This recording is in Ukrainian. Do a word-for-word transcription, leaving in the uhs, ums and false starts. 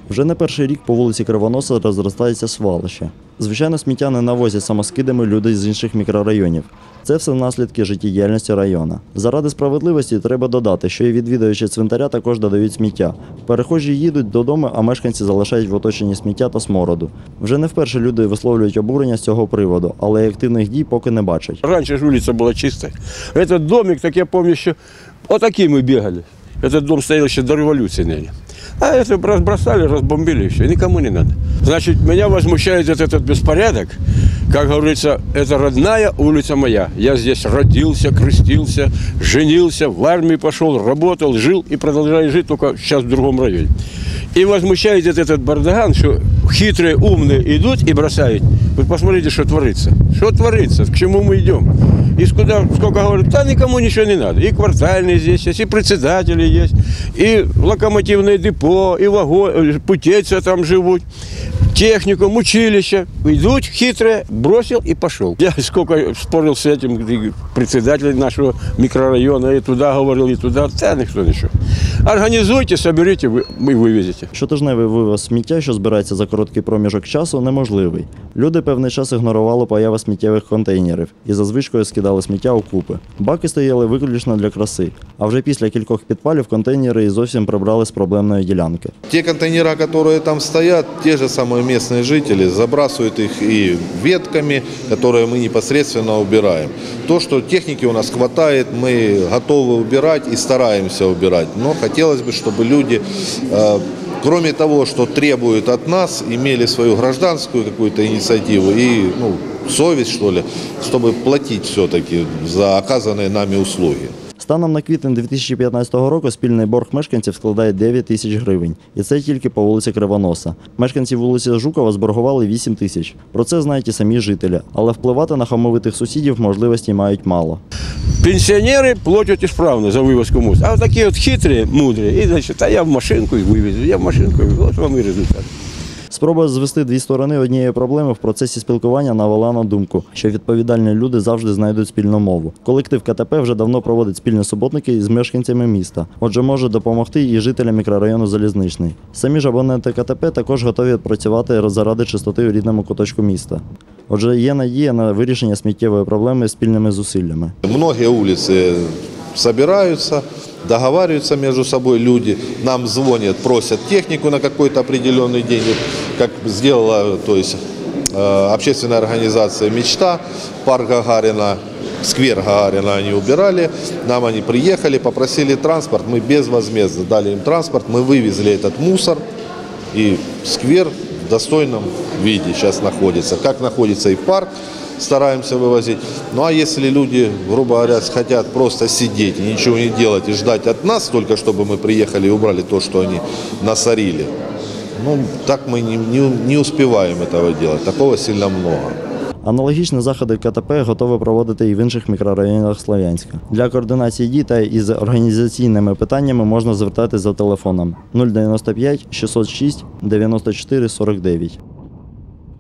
Вже не перший рік по вулиці Кривоноса розростається свалище. Звичайно, сміття не навозять самоскидами люди з інших мікрорайонів. Це все наслідки життєдіяльності району. Заради справедливості треба додати, що і відвідувачі цвинтаря також додають сміття. Перехожі їдуть додому, а мешканці залишають в оточенні сміття та смороду. Вже не вперше люди висловлюють обурення з цього приводу, але активних дій поки не бачать. Раніше ж вулиця була чиста. Цей домик, так я пам'ятаю, що отакі ми бігали. Цей дом стоял ще до революції, наверное. А это разбросали, разбомбили, и все, никому не надо. Значит, меня возмущает этот беспорядок. Как говорится, это родная улица моя. Я здесь родился, крестился, женился, в армию пошел, работал, жил и продолжаю жить, только сейчас в другом районе. И возмущает этот бардаган, что хитрые, умные идут и бросают. Вы посмотрите, что творится. Что творится, к чему мы идем. И сколько, сколько говорят, да никому ничего не надо. И квартальные здесь есть, и председатели есть, и локомотивное депо, и вагон, путейцы там живут, техникум, училище. Идут хитрые, бросил и пошел. Я сколько спорил с этим председателем нашего микрорайона, и туда говорил, и туда, да никто ничего. Організуйте, соберіть і вивезете. Щотижневий вивоз сміття, що збирається за короткий проміжок часу, неможливий. Люди певний час ігнорували появи сміттєвих контейнерів і за звичкою скидали сміття у купи. Баки стояли виключно для краси, а вже після кількох підпалів контейнери і зовсім прибрали з проблемної ділянки. Ті контейнери, які там стоять, ті ж самі місцеві жителі забрасують їх і ветками, які ми непосредственно убираємо. То, що техніки у нас вистачає, ми готові убирати і стараємося убирати. Но хотелось бы, чтобы люди, кроме того, что требуют от нас, имели свою гражданскую какую-то инициативу и ну, совесть, что ли, чтобы платить все-таки за оказанные нами услуги. Станом на квітень дві тисячі п'ятнадцятого року спільний борг мешканців складає дев'ять тисяч гривень. І це тільки по вулиці Кривоноса. Мешканці вулиці Жукова зборгували вісім тисяч. Про це знають і самі жителі. Але впливати на хамовитих сусідів можливості мають мало. Пенсионеры платят исправно за вывозку мусора. А вот такие вот хитрые, мудрые, и значит, а я в машинку и вывезу, я в машинку и вывезу. Вот вам и результат. Спроба звести дві сторони однієї проблеми в процесі спілкування навела на думку, що відповідальні люди завжди знайдуть спільну мову. Колектив КТП вже давно проводить спільні суботники з мешканцями міста, отже може допомогти і жителям мікрорайону Залізничний. Самі ж абоненти КТП також готові працювати заради чистоти у рідному куточку міста. Отже, є надія на вирішення сміттєвої проблеми спільними зусиллями. Многие улицы собираются, договариваются между собой люди, нам звонят, просят технику на какой-то определенный день, как сделала то есть, общественная организация «Мечта», парк Гагарина, сквер Гагарина они убирали, нам они приехали, попросили транспорт, мы безвозмездно дали им транспорт, мы вывезли этот мусор, и сквер в достойном виде сейчас находится, как находится и парк, стараемся вывозить. Ну а если люди, грубо говоря, хотят просто сидеть и ничего не делать и ждать от нас, только чтобы мы приехали и убрали то, что они насорили, ну так мы не, не, не успеваем этого делать, такого сильно много. Аналогічні заходи КТП готові проводити і в інших мікрорайонах Слов'янська. Для координації дій та із організаційними питаннями можна звертатись за телефоном нуль дев'яносто п'ять шістсот шість дев'яносто чотири сорок дев'ять.